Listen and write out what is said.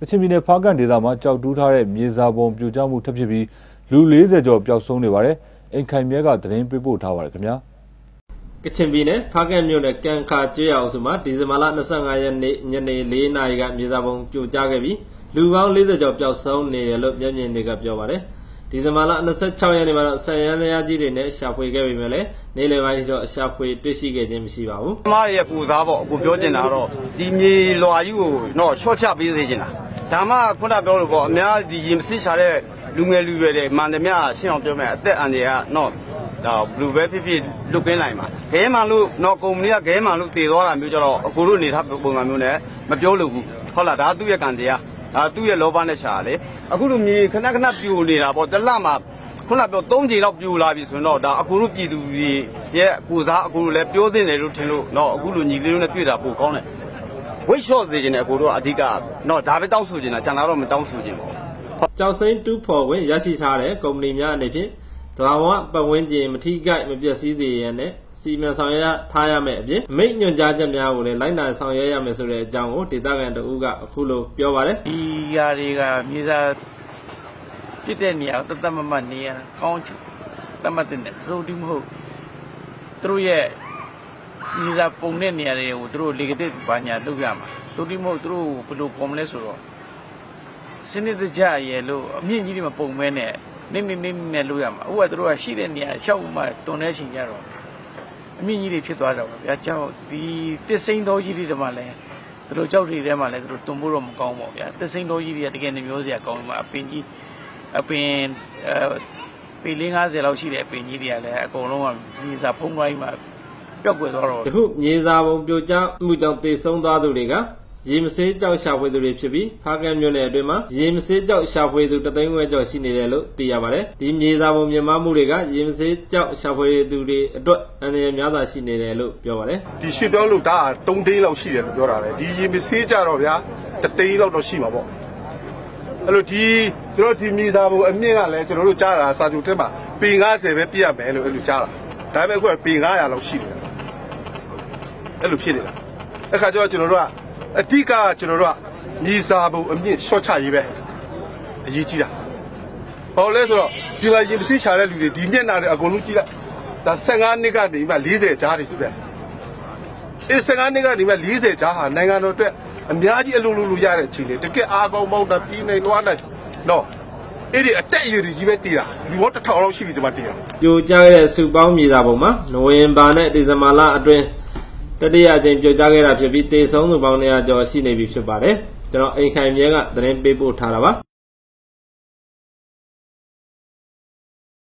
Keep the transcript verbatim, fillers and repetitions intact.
ကချင်ပြည်နယ်ဖားကန်ဒေသမှာကြောက်တူးထားတဲ့မြေစာပုံပြိုကျမှုထပ်ဖြစ်ပြီးလူ၄၀ကျော်ပျောက်ဆုံးနေပါတယ်။အိမ်ခိုင်မြဲကသတင်းပေးပို့ထားပါတယ်ခင်ဗျာ။ကချင်ပြည်နယ်ဖားကန်မြို့နယ်ကန်ခါကျွော်စုမှာဒီဇင်ဘာလ၂၅ရက်နေ့ညနေ၄နာရီကမြေစာပုံပြိုကျခဲ့ပြီးလူပေါင်း၄၀ကျော်ပျောက်ဆုံးနေတယ်လို့မျက်မြင်တွေကပြောပါတယ်။ဒီဇင်ဘာလ၂၆ရက်နေ့မှာတော့ဆယ်ရန်ရကြီးတွေနဲ့ရှာဖွေခဲ့ပေမဲ့လည်းနေ့လယ်ပိုင်းတော့ရှာဖွေတွေ့ရှိခဲ့ခြင်းမရှိပါဘူး။အမားရဲ့ပူသားပေါ့အခုပြောချင်တာတော့ဒီမြေလွာကြီးကိုတော့ရှော့ချပေးစေချင်တာ။ဒါမှခုနပြောလို့ပေါ့အများဒီရင်မစစ်ရှာတဲ့လူငယ်လူရွယ်တွေမှန်သမျှရှင်းအောင်ပြောမယ်အသက်အန္တရာယ်ကတော့ဒါဘလူးပဲဖြစ်ဖြစ်လွတ်ကင်းနိုင်မှာခဲမှန်လို့တော့ကုမ္ပဏီကခဲမှန်လို့တည်သွားတာမျိုးကြတော့အခုတို့နေထားပုံစံမျိုးနဲ့မပြောလို့ဘူးဟုတ်လားဒါသူ့ရဲ့ကံတရားဒါသူ့ရဲ့လောဘနဲ့ရှာလေအခုလိုမြေခဏခဏပြိုနေတာပေါ့တလမှာခုနပြောသုံးချိန်လောက်ပြိုလာပြီဆိုရင်တော့ဒါအခုတို့ပြည်သူတွေရဲ့ကိုစားအခုတို့လည်းပြောသင့်တယ်လို့ထင်လို့တော့အခုလိုညီလေးတို့နဲ့တွေ့တာပိုကောင်းတယ်ဝိတ်လျှော့စေခြင်းနဲ့အခုတို့အဓိကတော့ဒါပဲတောင်းဆိုခြင်းတာကျန်တာတော့မတောင်းဆိုခြင်းပေါ့ကျောက်စိမ်းတူးဖော်ခွင့်ရရှိထားတဲ့ကုမ္ပဏီများအနေဖြင့်သဘာဝပတ်ဝန်းကျင်မထိခိုက်မပျက်စီးစေရန်နဲ့စီမံဆောင်ရွက်ထားရမယ့်အပြင်မိတ်ညွှန်ကြားချက်များကိုလည်းလိုက်နာဆောင်ရွက်ရမယ်ဆိုတဲ့အကြောင်းကိုဒေသခံတို့ကအခုလိုပြောပါတယ်ဒီຢာတွေကမြေစာပြစ်တဲ့နေရာတတ်မမနေရကောင်းချတတ်မှတ်တဲ့တို့ဒီမဟုတ်သူတို့ရဲ့မြေစာပုံတဲ့နေရာတွေကိုသူတို့လေကတဲ့ဘာညာလုပ်ရမှာတို့ဒီမဟုတ်သူတို့ဘယ်လိုပုံမလဲဆိုတော့စနစ်တကျရဲ့လို့အမြင့်ကြီးတွေမပုံမဲနဲ့နင်းနင်းနင်းနဲ့လို့ရမှာဥပမာတို့ကရှိတဲ့နေရာရှောက်မှတွန်တဲ့ချိန်ကြတော့အမြင့်ကြီးတွေဖြစ်သွားတော့ဗျာကြောက်ဒီတစ်စိမ့်တော်ကြီးတွေမှလည်းတို့ကြောက်တွေထဲမှာလည်းတို့တွန်ဖို့တော့မကောင်းပါဘူးဗျာတစ်စိမ့်တော်ကြီးတွေကတကယ်နေမျိုးစရာကောင်းမှာအပင်ကြီးအပင်အဲပေလေး၅၀လောက်ရှိတဲ့အပင်ကြီးတွေကလည်းအကုန်လုံးကမြေစာဖုံးသွားပြီးမှပျောက်ကွယ်သွားတော့အခုမြေစာပုံပြိုကျမှုကြောင့်သေဆုံးသွားသူတွေကရေမစေးကြောက်ရှာဖွေသူတွေဖြစ်ပြီးဖားကန်မြို့နယ်အတွင်းမှာရေမစေးကြောက်ရှာဖွေသူတသိန်းခွဲကျော်ရှိနေတယ်လို့သိရပါတယ်။ဒီမြေစာပုံမြင်မာမှုတွေကရေမစေးကြောက်ရှာဖွေသူတွေအတွက်အန္တရာယ်များစွာရှိနေတယ်လို့ပြောပါတယ်။ဒီရွှေပြောင်းလို့ဒါက၃သိန်းလောက်ရှိတယ်လို့ပြောတာပဲ။ဒီရေမစေးကြတော့ဗျာတသိန်းလောက်တော့ရှိမှာပေါ့။အဲ့လိုဒီကျွန်တော်ဒီမြေစာပုံအမြင့်ကလည်းကျွန်တော်တို့ကြားတာစာချုပ်ထဲမှာပေ၅၀ပဲပြည့်ရမယ်လို့အဲ့လိုကြားတာ။ဒါပေမဲ့အခုကပေ၅၀၀လောက်ရှိတယ်။အဲ့လိုဖြစ်နေတာ။အဲ့ခါကျတော့ကျွန်တော်တို့ကအဓိကကျွန်တော်တို့ကမြေစာပုံအမြင့်ရှော့ချရေးပဲအရေးကြီးတာ။ဘာလို့လဲဆိုတော့ဒီကရင်ပစီးချတဲ့လူတွေဒီမျက်နှာတွေအကုန်လုံးကြည့်လိုက်ဒါ၁၅နှစ်ကနေမှ၄၀ကြားတွေရှိပဲ။အဲ၁၅နှစ်ကနေမှ၄၀ကြားဟာနိုင်ငံတော်အတွက်အများကြီးအလုံးလုံးလို့ရတဲ့အခြေအနေတကယ်အားကောင်းမောင်းတာပြည်နေလွှားနိုင်နော်အဲ့ဒီအတက်အရွယ်ကြီးပဲတည်တာလူပေါင်းတစ်ထောင်လောက်ရှိပြီဒီမှာတည်တာပြိုကျခဲ့တဲ့စုပေါင်းမြေစာပုံမှာနိုဝင်ဘာနဲ့ဒီဇင်ဘာလအတွင်းတတိယအကြိမ်ပြိုကျခဲ့တာဖြစ်ပြီးတေဆုံးသူပေါင်း၂၀၀ကျော်ရှိနေပြီဖြစ်ပါတယ်ကျွန်တော်အိမ်ခိုင်မြဲကသတင်းပေးပို့ထားတာပါ